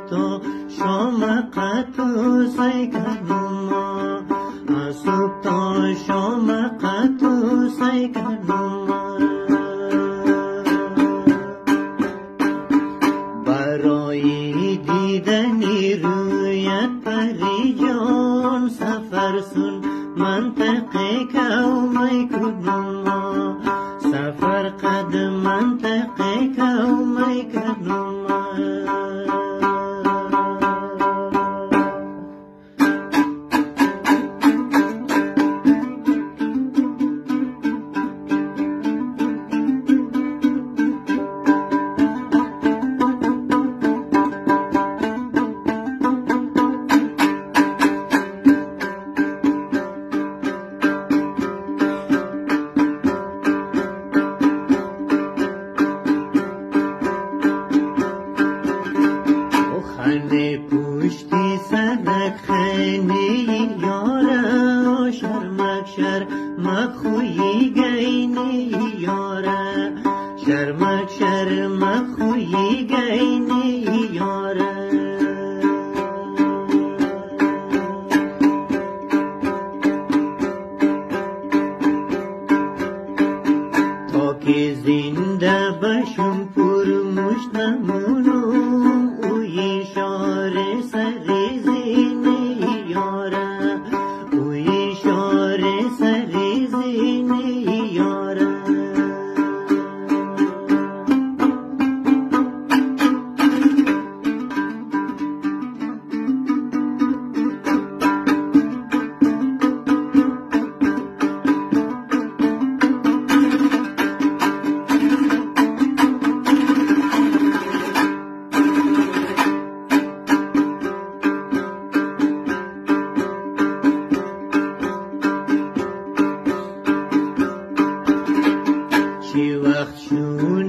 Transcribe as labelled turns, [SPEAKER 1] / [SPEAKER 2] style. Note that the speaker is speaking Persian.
[SPEAKER 1] تا شام قطو سی کنم از صبح تا شام قطو سی کنم برای دیدنی رویت پری جان سفر سن منطقه کومی کنم سفر قد منطقه کومی کنم پشتی سرک خیلی یاره شرمک شرمک خویی گینی یاره شرمک شرمک خویی گینی یاره تا که زنده بشم پر مشتمونم اوی شاره سری زینی یاره اوی شاره سری زینی یاره چی وقت شون